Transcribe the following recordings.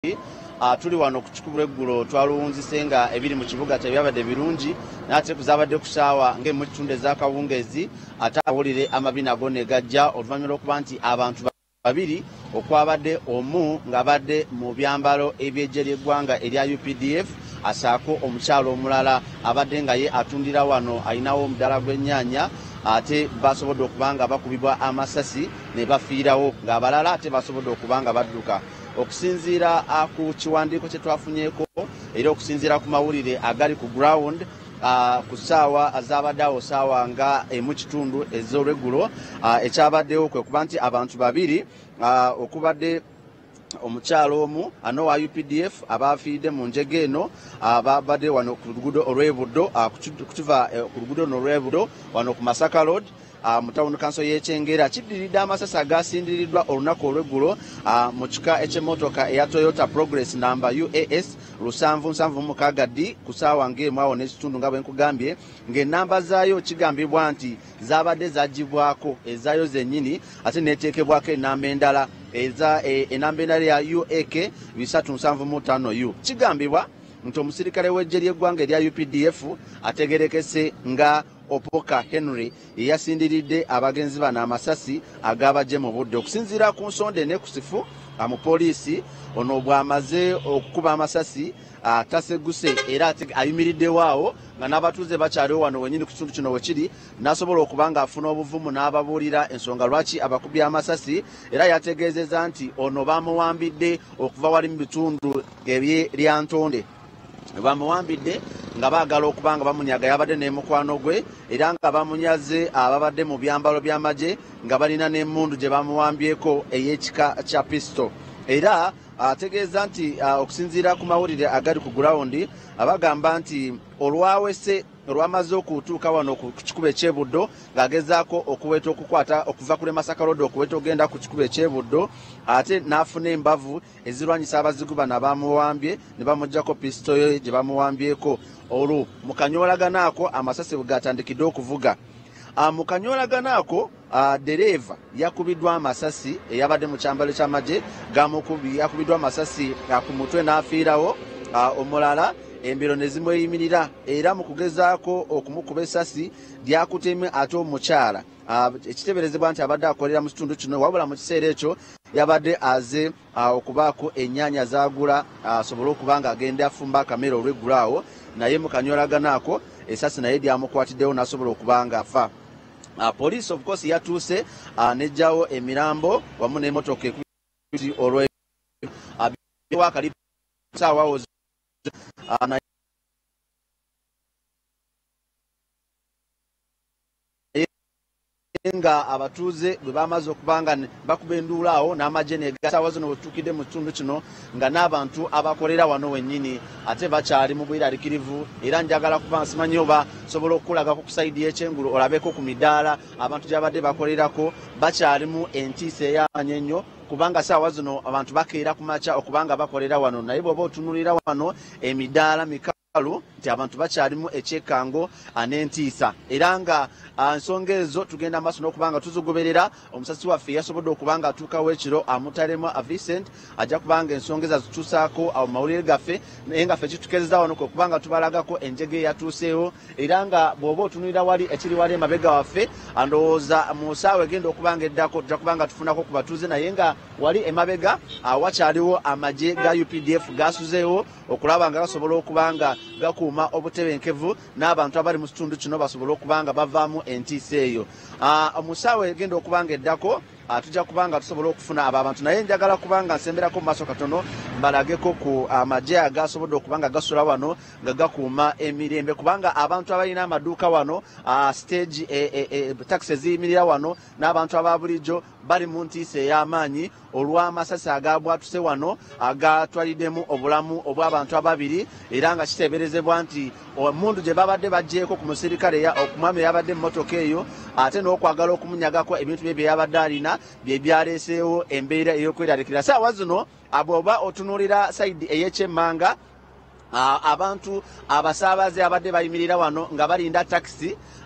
tuli wano kuchikubula eggulo twaluwunzise nga ebiri mu kibuga tebyabadde birungi nate kuzabadde kusaawa ng'emu kitundu ez'akawungeezi ate awulire amabi nago ne gajja oluvannyuma lw'okuba nti abantu babiri okwabadde omu ng'abadde mu byambalo eby'eggye ly'eggwanga erya UPDF asaako omukyalo omulala abadde nga ye atundira wano ayinawo omuddala gw'ennyaanya ate basobodde okuba nga bakubibwa amasasi ne bafiirawo ng'abalala ate basobodde okuba nga badduka. Okusinziira ku kiwandiiko kye twafunyeeko era okusinziira ku mawulire agali ku ground ku ssaawa azabadde awo ssaawa nga emu kitundu ez'olweggulo ekyabaddewo kwe kuba nti abantu babiri okubadde omukyalo omu ano wa UPDF abafiiridde mu njege eno babadde wano ku luguudo olw'Ebuddo kutuva ku luguudo olw'Ebuddo wano ku Masaka Road mu tawuni kanso y'Ekyengera kiddiridde amasasi agasindiriddwa olunaku olw'eggulo mu kika eky'emmotoka eya Toyota Progress namba UAS 776D ku ssaawa ng'emu awo n'ekitundu nga bwe nkugambye ng'ennamba zaayo kigambibwa nti zaabadde zaggibwako ezaayo zennyini ate n'eteekebwako ennamba endala enamba endala ya UAK 375U kigambibwa nti omusirikale w'eggye ly'eggwanga erya UPDF ategerekese nga Opoka Henry yasindiridde abagenzi bano amasasi agabajje mu budde. Okusinziira ku nsonde ne kusifu mu poliisi ono bw'amaze okukuba amasasi taseguse era ayimiriddewo awo nga n'abatuuze bakyaliwo wano wenyini ku kitundu kino wekiri n'asobola okuba nga afuna obuvumu n'ababuulira ensonga lwaki abakubye amasasi era yategeezezza nti ono bamuwambidde okuva wali mu bitundu lya Ntonde bamuwambidde nga baagala okuba nga bamunyaga yabadde n'emukwano gwe era nga bamunyaze ababadde mu byambalo by'amagye nga balina n'emmundu gye bamuwambyeko ey'ekika kya pisto era ategeeza nti okusinziira ku mawulire agali ku gurawundi abagamba nti olwawese olwamaze okutuuka wano ku kikuba eky'Ebuddo ng'agezaako okuweta okukwata okuva kule Masaka Road okuweta ogenda ku kikuba eky'Ebuddo ate n'afuna embavu ezirwanyisa abazigu bano abamuwambye ne bamuggyako pisito ye gye bamuwambyeko olwo mu kanyoolagano ako amasasi bwe gatandikidde okuvuga. Mu kanyoolagano ako dereeva yakubiddwa amasasi eyabadde mu kyambalo ky'amagye yakubiddwa amasasi ku mutwe n'afiirawo omulala embiro ne zimweyimirira era mu kugezaako okumukuba essasi lyakuteme ate omukyala ekiteeberezebwa nti abadde akolera mu kitundu kino wabula mu kiseera ekyo yabadde aze okubaako ennyaanya zagula asobole okuba nga agenda afumba akamera olw'eggulo awo naye mu kanyoolagano ako essasi naye lyamukwatiddewo n'asobola okuba nga afa. Police of course yatuuse nejjawo emirambo wamu n'emmotoka ekuti olw'akalibu saawa nga abatuuze bwe bamaze okuba nga bakuba enduula awo n'amagye negasaawa zino wetuukidde mu kitundu kino nga n'abantu abakolera wano wennyini ate bakyali mu bwirarikirivu era njagala kuba nsimanyi oba sobola okukulagako ku sayidi y'ekyengulu olabeko ku midaala abantu gy'abadde bakolerako bakyalimu entiisa ey'amaanyi ennyo kubanga saawa zino abantu bakeera ku makya okubanga bakolera wano naye bw'oba otunulira wano emidaala mikalu nti abantu bakyalimu ekyekkango n'entiisa era nga ensonga ezo tugenda amaaso n'okuba nga tuzigoberera. Omusasi waffe yasobodde okuba nga atuukawo ekiro amutalemu Vincent ajja kuba nga ensonga ezo azituusaako mu mawulire gaffe naye nga ffe kitukezeza wano kwe kuba nga tubalagako enjege eyatuuseewo era nga bw'oba otunulira wali ekiri wali emabega waffe andowooza mu ssaawa egenda okuba nga eddako tujja kuba nga tufunako ku batuuze naye nga wali emabega wakyaliwo amagye ga UPDF gasuzeewo okulaba nga gasobola okuba nga gakuuma obutebenkevu n'abantu abali mu kitundu kino basobola okuba nga bavaamu entiisa eyo. Mu ssaawa egenda okuba nga eddako tujja kuba nga tusobola okufuna abo abantu naye njagala kuba nga nsemberako mu maaso katono mbalageko ku amagye agasobodde okuba nga gasula wano nga gakuuma emirembe kubanga abantu abalina amaduuka wano stage takisi eziyimirira wano n'abantu aba bulijjo bali mu ntiisa ey'amaanyi olw'amasasi agabwatuse wano agatwaliddemu obulamu obw'abantu ababiri era nga kiteeberezebwa nti omundu gye babadde baggyeko ku musirikale okumwami eyabadde mu mmotoka eyo ate n'okwagala okumunyagako ebintu bye yabadde alina bye byaleeseewo embeera ey'okweraliikirira. Saawa zino bw'oba otunuulira sayidi ey'ekyemmanga abantu abasaabaze abadde bayimirira wano nga balinda takisi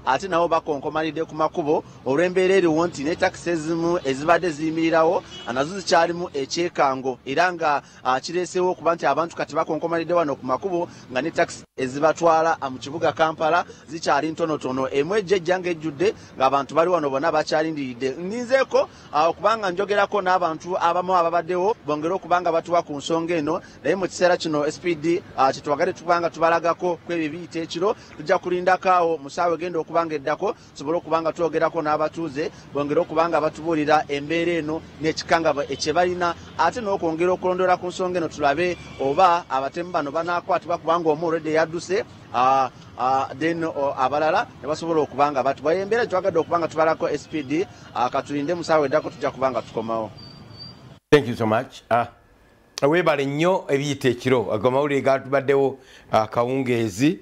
ate nabo bakonkomalidde ku makubo olw'embeera eriwo nti ne takisi ezimu ezibadde ziyimirirawo nazo zikyalimu ekyekango era nga kireesewo okuba nti abantu kati bakonkomalidde wano ku makubo nga ne takisi ezibatwala mu kibuga Kampala zikyali ntonotono emu ejjejja ng'ejjudde ng'abantu bali wano bonna bakyalindiridde nninzeeko okubanga njogerako n'abantu abamu ababaddewo bongere okubanga batuwa ku nsonga eno naye mu kiseera kino SPD kyetwagadde tukubanga tubalagako kwebyo biyita ekiro tujja kulindako awo mu ssaawa egenda okubanga eddako tusobole okubanga twogerako n'abatuuze bongere okubanga batubuulira embeera eno n'ekikangabwa ekyebalina ate n'okwongera okulondoola ku nsonga eno tulabe oba abatemu bano banaakwatibwa kubanga omu olwedde yadduse then abalala ne basobola okubanga batubwa embeera twagadde okubanga tubalako SPD katulinde mu ssaawa eddako tujja kubanga tukomawo. Thank you so much. Weebale nnyo ebiyita ekiro agamawulire gatubaddewo akawungeezi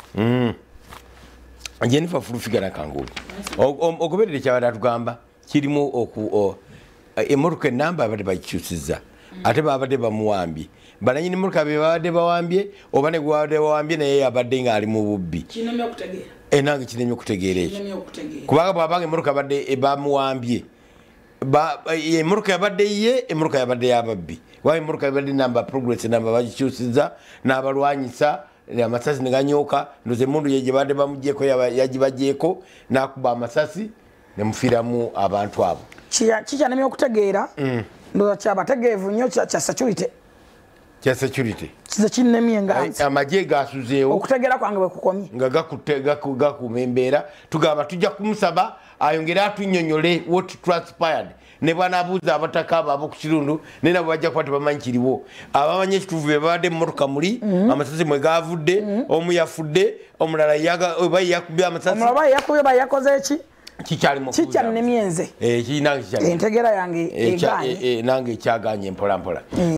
Jennifer Fulufigana Kangulu ogoberere kyabadde atugamba kirimu emmotoka ennamba abadde bagikyusizza ate babadde bamuwambye bananyini emmotoka be babadde bawambye oba ne gwabadde bawambye naye yabadde ng'ali mu bubbi nange kinemye okutegeera ekyo kubanga bwabanga emmotoka badde bamuwambye emmotoka yabadde ye emmotoka yabadde yababbi waba emmotoka yabadde namba progress namba bagikyusizza n'abalwanyisa amasasi neganyooka ndoze emundu ye gye badde bamugyeko yagibagyeko n'akuba amasasi nemufiiramu abantu abo kikyanemye okutegeera ndoza kyabategeevu nnyo kya security kize kinnemye nga amagye gasuzeewo okutegeera kwange bwe kukomye nga gakuuma embeera tugamba tujja kumusaba ayongere atunnyonnyole what transpired ne bwanabuuza abataka abo ab'oku kitundu naye nabo bajja kuba tebamanyi kiriwo abamanyi ekituufu be babadde mu mmotoka muli amasasi mwe gavudde omu yafudde omulala oba yakubye amasasi omulala yakubye ba yakoze eki kikyanemye nze entegeera yange eganye nange ekyaganye mpola mpola